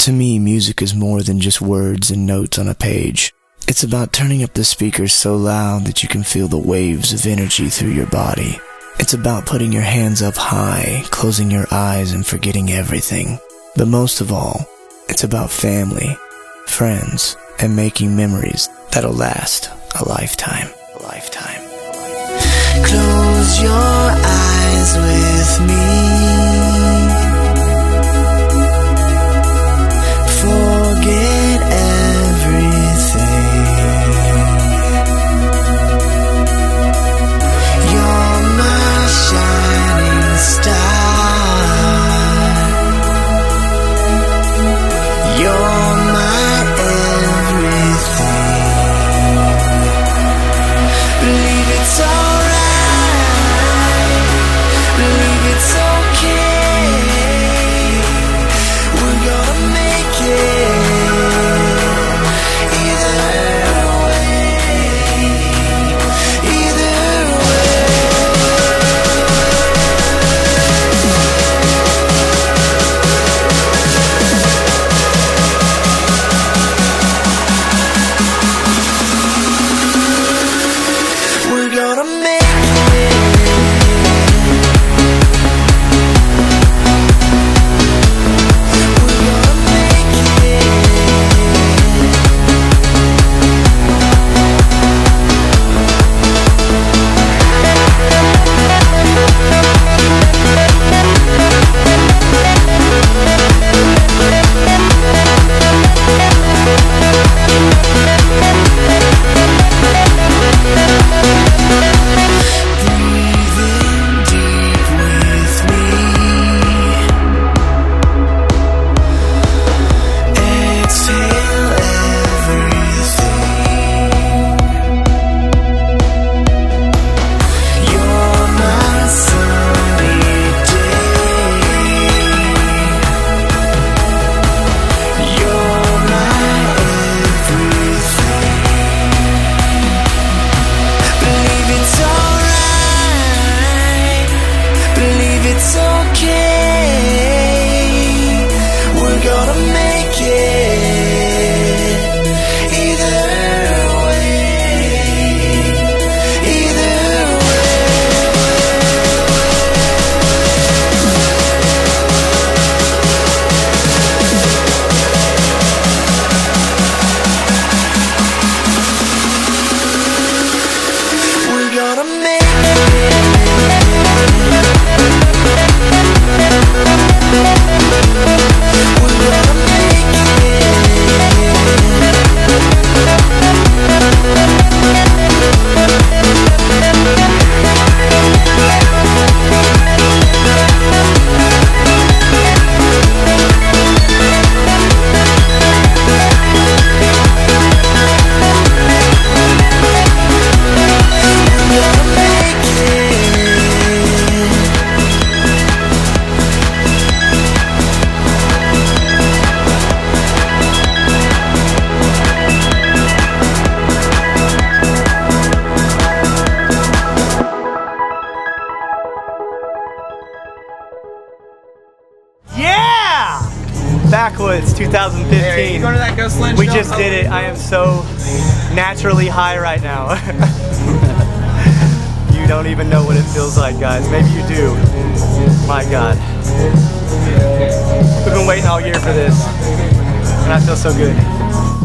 To me, music is more than just words and notes on a page. It's about turning up the speakers so loud that you can feel the waves of energy through your body. It's about putting your hands up high, closing your eyes and forgetting everything. But most of all, it's about family, friends, and making memories that'll last a lifetime. A lifetime. Close your eyes with me. Forget everything. You're my shining star. You're my everything. Believe it's alright. Believe it's okay. We're gonna make it. It's okay. We're gonna make it. Either way. Either way. We're gonna make it. Backwoods 2015. Hey, you going to that Ghost Lunch? We just did it. I am so naturally high right now. You don't even know what it feels like, guys. Maybe you do. My God. We've been waiting all year for this, and I feel so good.